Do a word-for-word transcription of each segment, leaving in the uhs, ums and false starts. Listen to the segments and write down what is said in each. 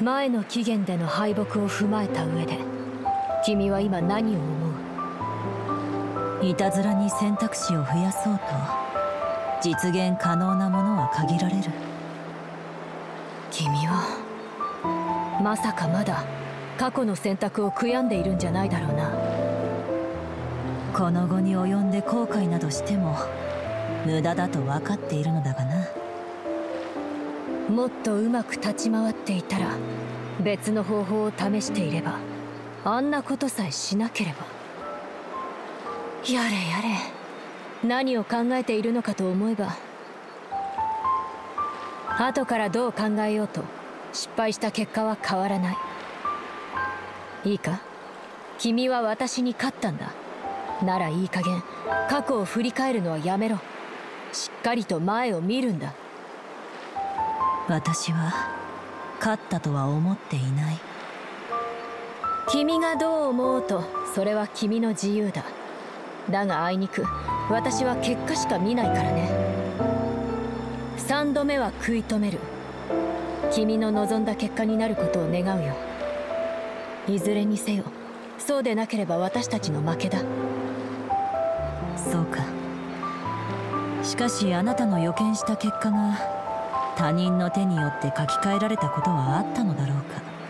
前の期限での敗北を踏まえた上で君は今何を思う？ いたずらに選択肢を増やそうと実現可能なものは限られる。 君はまさかまだ過去の選択を悔やんでいるんじゃないだろうな。 この後に及んで後悔などしても無駄だと分かっているのだがな。 もっとうまく立ち回っていたら、別の方法を試していれば、あんなことさえしなければ。やれやれ、何を考えているのかと思えば、後からどう考えようと失敗した結果は変わらない。いいか、君は私に勝ったんだ。ならいい加減過去を振り返るのはやめろ。しっかりと前を見るんだ。 私は勝ったとは思っていない。 君がどう思おうとそれは君の自由だ。だがあいにく私は結果しか見ないからね。三度目は食い止める。君の望んだ結果になることを願うよ。いずれにせよそうでなければ私たちの負けだ。 そうか。しかしあなたの予見した結果が他人の手によって書き換えられたことはあったのだろ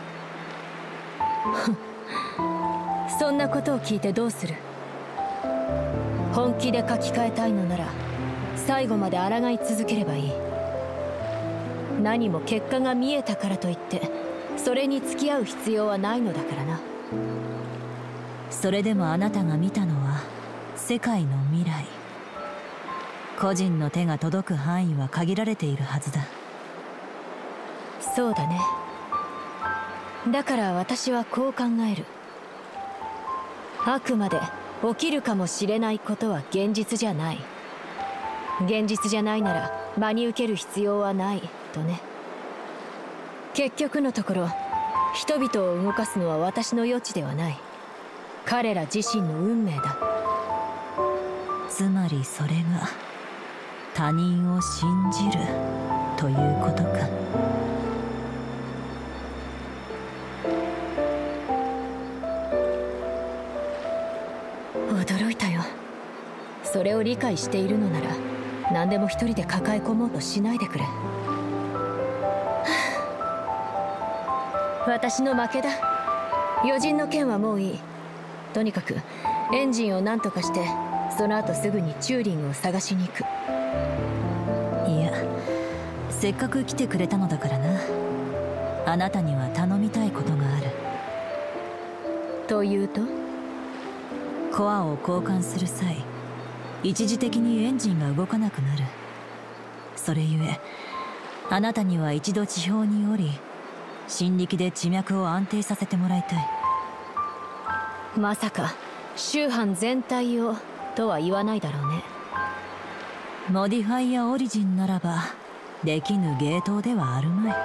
うか。そんなことを聞いてどうする？本気で書き換えたいのなら最後まで抗い続ければいい。何も結果が見えたからといってそれに付き合う必要はないのだからな。 それでもあなたが見たのは世界の未来。個人の手が届く範囲は限られているはずだ。 そうだね。だから私はこう考える。あくまで起きるかもしれないことは現実じゃない。現実じゃないなら真に受ける必要はないとね。結局のところ人々を動かすのは私の余地ではない。彼ら自身の運命だ。 つまりそれが他人を信じるということか。 驚いたよ。それを理解しているのなら何でも一人で抱え込もうとしないでくれ。私の負けだ。余人の件はもういい。とにかくエンジンを何とかしてその後すぐにチューリングを探しに行く。 いや、せっかく来てくれたのだからな。あなたには頼みたいことがある。 というと？ コアを交換する際一時的にエンジンが動かなくなる。それゆえあなたには一度地表に降り心力で地脈を安定させてもらいたい。 まさか宗派全体をとは言わないだろうね。 モディファイアオリジンならばできぬ芸当ではあるまい。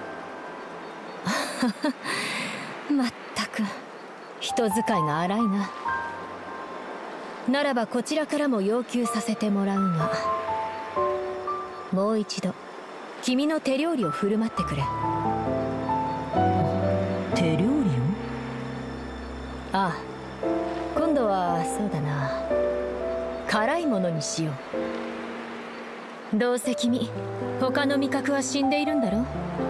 まったく人使いが荒いな。ならばこちらからも要求させてもらうが、もう一度君の手料理を振る舞ってくれ。 手料理を？ ああ、今度はそうだな、辛いものにしよう。どうせ君他の味覚は死んでいるんだろ。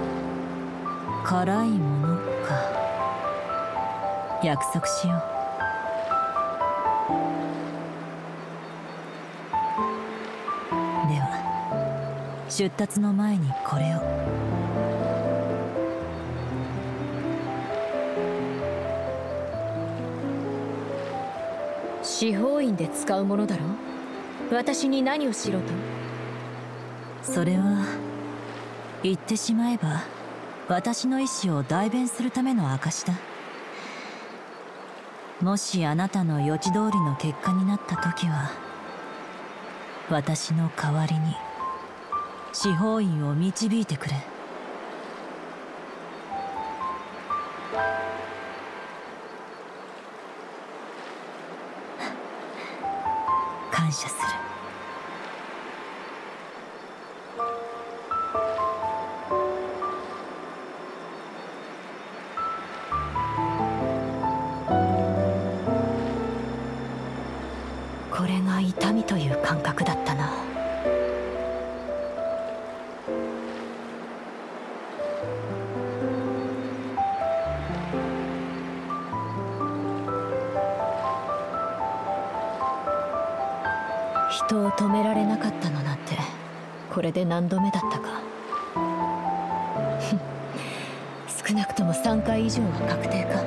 辛いものか。約束しよう。では出立の前にこれを。 司法院で使うものだろ。私に何をしろと？ それは言ってしまえば私の意志を代弁するための証だ。もしあなたの予知通りの結果になった時は私の代わりに司法院を導いてくれ。感謝する。 感覚だったな。人を止められなかったのなんてこれで何度目だったか。少なくともさんかい以上は確定か。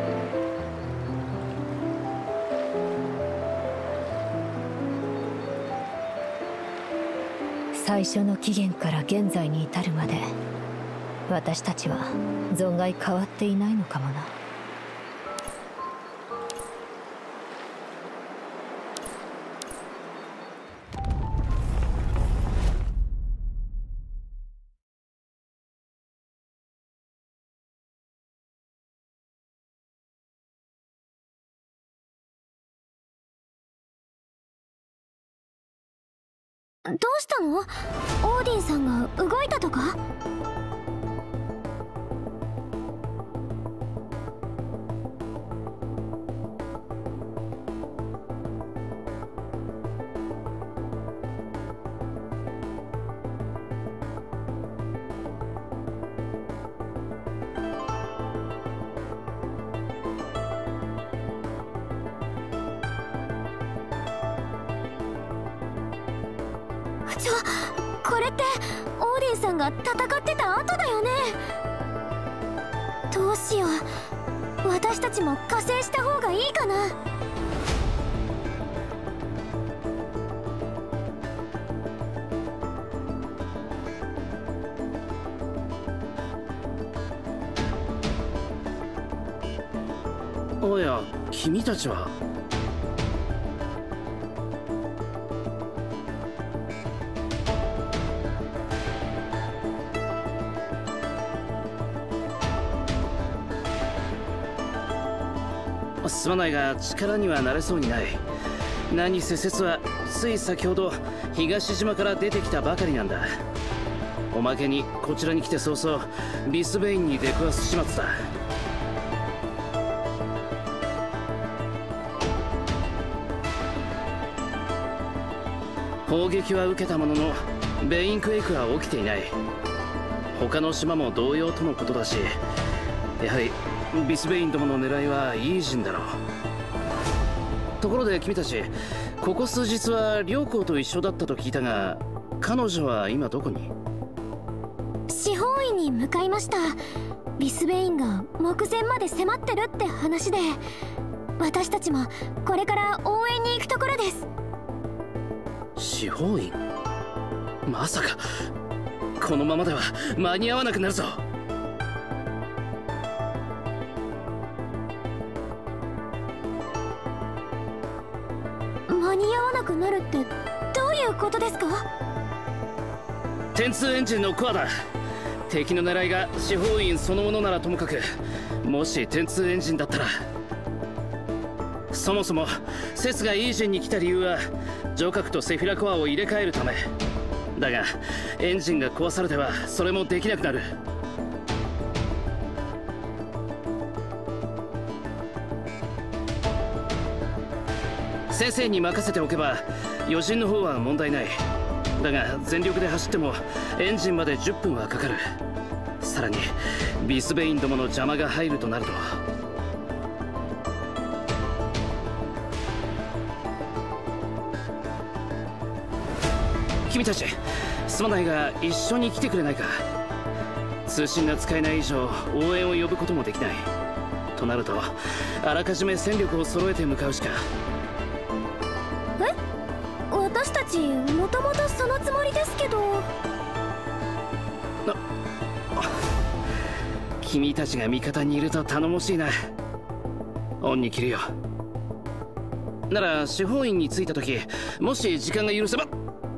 最初の期限から現在に至るまで私たちは存外変わっていないのかもな。 どうしたの？オーディンさんが動いたとか？ちょ、これってオーディンさんが戦ってた後だよね。どうしよう、私たちも加勢した方がいいかな。 おや、君たちは。すまないが力にはなれそうにない。何せ説はつい先ほど東島から出てきたばかりなんだ。おまけにこちらに来て早々ビスベインに出くわす始末だ。砲撃は受けたもののベインクエイクは起きていない。他の島も同様とのことだし、やはりビスベインどもの狙いはイージンだろう。ところで君たち、ここ数日は良子と一緒だったと聞いたが、彼女は今どこに？ 司法院に向かいました。ビスベインが目前まで迫ってるって話で、私たちもこれから応援に行くところです。 司法院？まさかこのままでは間に合わなくなるぞ。 間に合わなくなるってどういうことですか？ テンツーエンジンのコアだ。敵の狙いが司法院そのものならともかく、もしテンツーエンジンだったら。そもそもセスがイージンに来た理由はジョカクとセフィラコアを入れ替えるためだが、エンジンが壊されてはそれもできなくなる。先生に任せておけば余震の方は問題ない。だが全力で走ってもエンジンまでじゅっぷんはかかる。さらにビスベインどもの邪魔が入るとなると。君たち、すまないが一緒に来てくれないか。通信が使えない以上応援を呼ぶこともできないとなると、あらかじめ戦力を揃えて向かうしか。 え？私たちもともとそのつもりですけど。 な君たちが味方にいると頼もしいな。恩に着るよ。なら司法院に着いた時、もし時間が許せば。